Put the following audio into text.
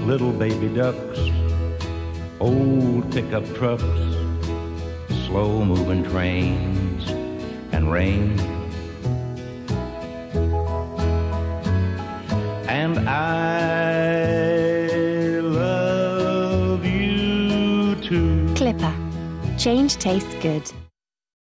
little baby ducks, old pickup trucks, slow-moving trains, and rain. And I love you too. Clipper. Change tastes good.